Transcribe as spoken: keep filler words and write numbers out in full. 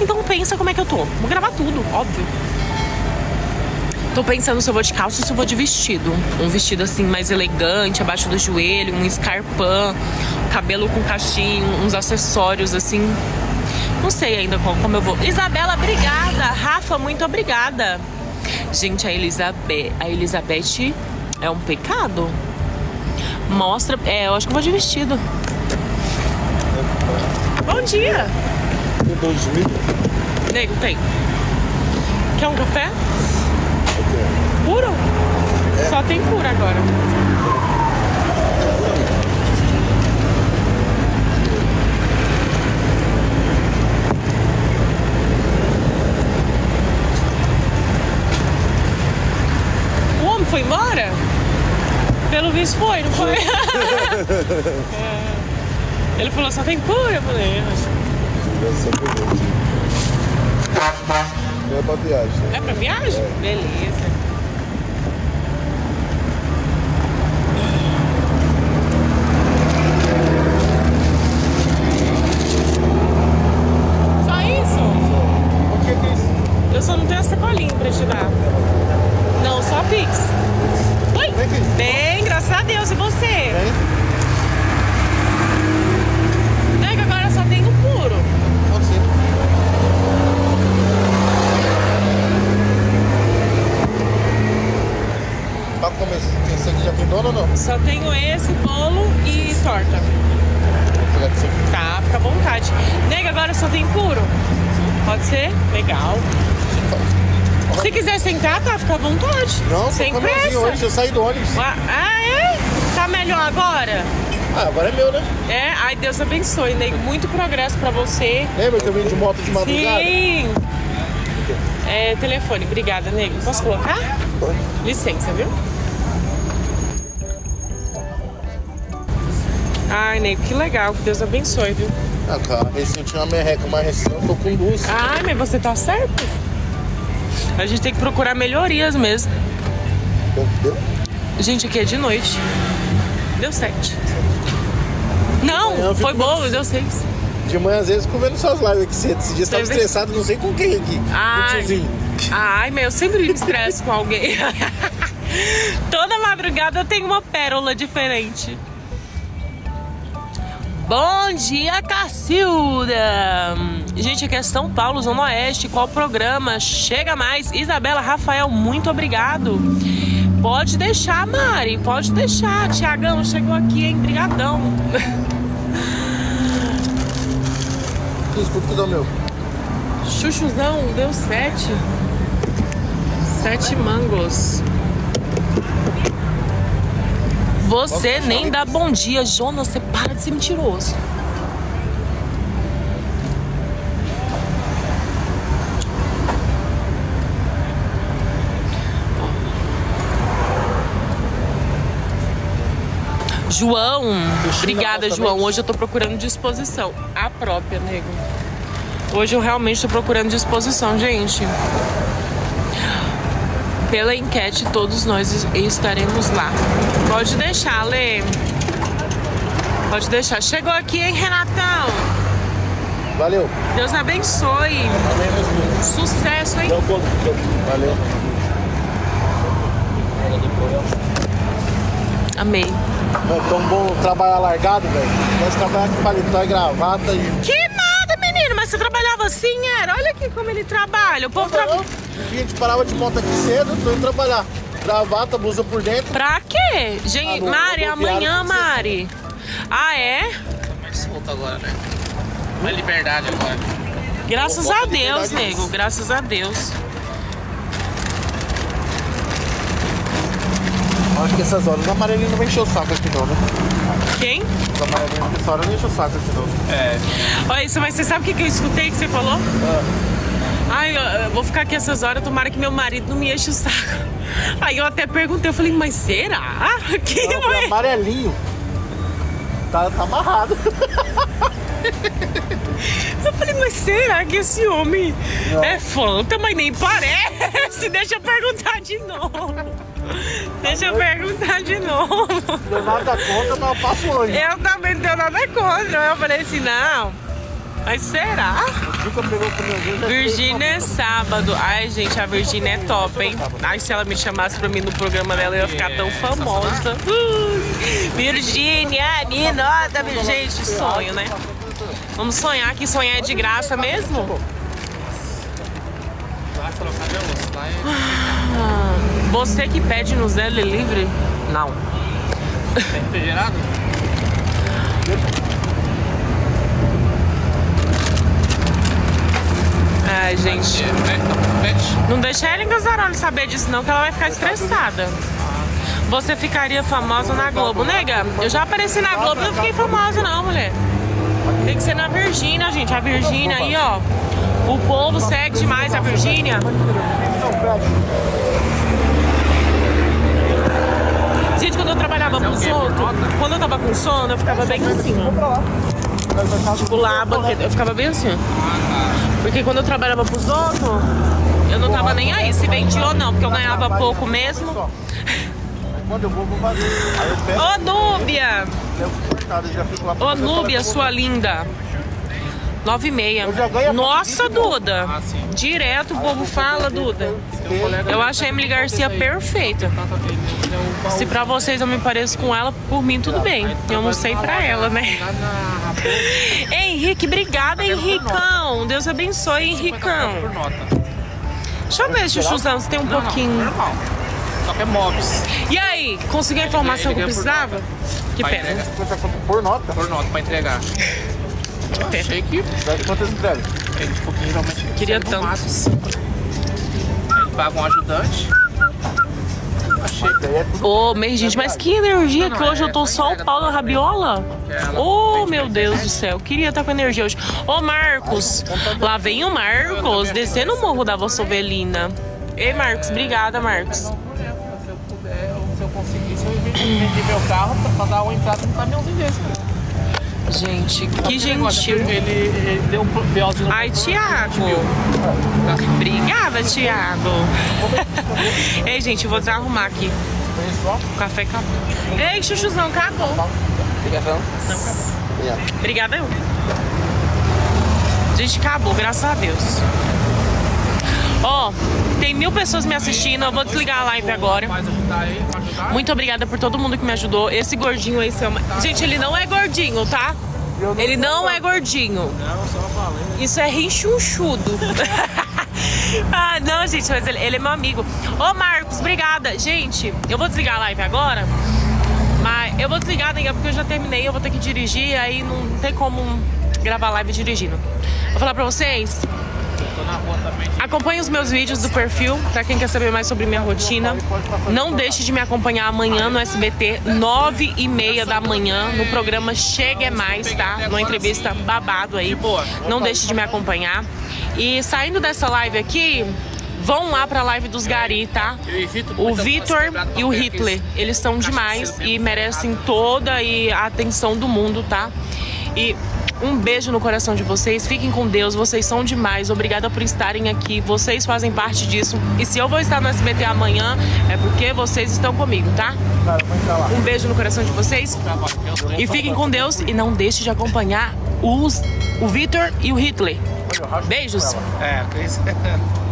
Então pensa como é que eu tô. Vou gravar tudo, óbvio. Tô pensando se eu vou de calça ou se eu vou de vestido. Um vestido assim mais elegante, abaixo do joelho, um escarpão, cabelo com cachinho, uns acessórios assim. Não sei ainda como, como eu vou. Isabela, obrigada. Rafa, muito obrigada. Gente, a Elizabeth, a Elizabeth é um pecado. Mostra, é, eu acho que eu vou de vestido. Bom dia. Tem dois mil? Nego, tem. Quer um café? Puro? É. Só tem puro agora. O homem foi embora? Pelo visto foi, não foi? É. Ele falou, só tem puro? Eu falei, eu acho. Não é pra viagem. Né? É pra viagem? É. Beleza. Só isso? Por que que isso? Eu só não tenho essa colinha pra te dar. Não, só Pix. Oi? Bem, graças a Deus. E você? Bem? É que agora só tem o puro. Pode ser. Tá começando. Esse aqui já tem dono ou não? Só tenho esse, bolo e torta. Tá, fica à vontade. Nega, agora só tem puro? Pode ser? Legal. Se quiser sentar, tá, fica à vontade. Não, sem pressa. Hoje eu saí do ônibus. Ah, é? Tá melhor agora? Ah, agora é meu, né? É? Ai, Deus abençoe, nego. Muito progresso pra você. Lembra que eu vim de moto de madrugada? Sim. É, telefone. Obrigada, nego. Posso colocar? Pode. Licença, viu? Ai, nego, que legal. Que Deus abençoe, viu? Ah, cara, recente uma merreca, mas recente eu tô com duas. Ai, mas você tá certo. A gente tem que procurar melhorias mesmo. Deu? Gente, aqui é de noite. Deu sete. Não, manhã, foi bom, deu seis. De manhã, às vezes, fico vendo suas lives aqui cedo. Esse dia você tava estressado, não sei com quem aqui. Ai, ai, mas eu sempre me estresso com alguém. Toda madrugada eu tenho uma pérola diferente. Bom dia, Cacilda! Gente, aqui é São Paulo, Zona Oeste. Qual programa? Chega mais. Isabela, Rafael, muito obrigado. Pode deixar, Mari, pode deixar. Tiagão chegou aqui, hein? Brigadão. Quanto que deu meu? Chuchuzão, deu sete. Sete mangos. Você nem dá bom dia, Jonas. Você para de ser mentiroso. João, obrigada, João. Hoje eu tô procurando disposição. A própria, nego. Hoje eu realmente tô procurando disposição, gente. Pela enquete, todos nós estaremos lá. Pode deixar, Lê. Pode deixar. Chegou aqui, hein, Renatão? Valeu. Deus abençoe. Valeu. Sucesso, hein? Valeu. Amei. É tão bom trabalhar largado, velho. Nós trabalhamos com paletó e gravata e... Que nada, menino. Mas você trabalhava assim, era? Olha aqui como ele trabalha. O povo trabalha... A gente parava de moto aqui cedo, tô indo trabalhar. Gravata, blusa por dentro. Pra quê? Gente, ah, Mari, amanhã, Mari. Ah, é? Mais solto agora, né? Mais liberdade agora. Graças a Deus, nego. Graças a Deus. Acho que essas horas os amarelinhos não vão encher o saco aqui não, né? Quem? Os amarelinhos nessa hora não enche o saco aqui não. É. Olha isso, mas você sabe o que, que eu escutei que você falou? Ah. Ai, eu, eu vou ficar aqui essas horas, tomara que meu marido não me enche o saco. Aí eu até perguntei, eu falei, mas será? Que não, foi amarelinho. Tá, tá amarrado. Eu falei, mas será que esse homem não é fanta, mas nem parece? Deixa eu perguntar de novo. Deixa eu perguntar de novo. Não deu nada contra, mas eu passo hoje. Eu também não tenho nada contra. Eu falei assim, não. Mas será? Virgínia é sábado. Ai, gente, a Virgínia é top, hein? Ai, se ela me chamasse pra mim no programa dela, eu ia ficar tão famosa. Uh, Virgínia, me nota, gente, sonho, né? Vamos sonhar, que sonhar é de graça mesmo? Ah, você que pede no Zé Delivery? Não. Tem refrigerado? Ai, gente. Não deixa ela em Casaroli saber disso não, que ela vai ficar estressada. Você ficaria famosa na Globo, nega? Eu já apareci na Globo e não fiquei famosa não, mulher. Tem que ser na Virgínia, gente. A Virgínia aí, ó. O povo segue demais a Virgínia. Gente, quando eu trabalhava com sono, quando eu tava com sono, eu ficava bem assim, ó. Tipo lá, eu ficava bem assim. Porque quando eu trabalhava pros outros, eu não tava nem aí, se vendia ou não, porque eu ganhava pouco mesmo. Ô, Núbia! Ô, Núbia, sua linda. Nove e meia. Nossa, Duda. Direto o povo fala, Duda. Eu acho a Emily Garcia perfeita. Se pra vocês eu me pareço com ela, por mim tudo bem. Eu não sei pra ela, né? Henrique, obrigada, Henricão. Deus abençoe, Henricão. Deixa eu ver, Chuchuzão, se tem um pouquinho. Só que é mobs. E aí, conseguiu a informação que eu precisava? Que pena. Por nota. Por nota pra entregar. Eu achei que... Quantas entregas? Eles geralmente queria tanto. Paga um ajudante. Achei. Ô, oh, mas gente, mas que energia que hoje eu tô só o pau da rabiola. Ô, oh, meu Deus do céu, queria estar com energia hoje. Ô, oh, Marcos, lá vem o Marcos, descendo o morro da Vossovelina. Ei, Marcos, obrigada, Marcos. Se eu puder, ou se eu conseguisse, eu vendi meu carro pra dar uma entrada no caminhãozinho desse. Gente, que gentil. Ele, ele deu um B O de... Ai, Thiago. Obrigada, Thiago. Ei, gente, eu vou desarrumar aqui. O café acabou. Ei, Chuchuzão, acabou. Não, acabou. Obrigada, eu. Gente, acabou, graças a Deus. Ó, oh, tem mil pessoas me assistindo. Eu vou desligar a live agora. Muito obrigada por todo mundo que me ajudou. Esse gordinho aí, seu... Gente, ele não é gordinho, tá? Ele não é gordinho. Isso é rinchunchudo. Ah, não, gente, mas ele, ele é meu amigo. Ô, Marcos, obrigada. Gente, eu vou desligar a live agora. Mas eu vou desligar, né, porque eu já terminei. Eu vou ter que dirigir, aí não tem como gravar live dirigindo. Vou falar pra vocês. Acompanhe os meus vídeos do perfil, pra quem quer saber mais sobre minha rotina. Não deixe de me acompanhar amanhã no S B T, nove e meia da manhã, no programa Chega é Mais, tá? Numa entrevista babado aí. Não deixe de me acompanhar. E saindo dessa live aqui, vão lá pra live dos Gari, tá? O Vitor e o Hitler, eles são demais e merecem toda a atenção do mundo, tá? E um beijo no coração de vocês, fiquem com Deus, vocês são demais, obrigada por estarem aqui, vocês fazem parte disso. E se eu vou estar no S B T amanhã, é porque vocês estão comigo, tá? Um beijo no coração de vocês e fiquem com Deus e não deixe de acompanhar os, o Vitor e o Hitler. Beijos! É, isso.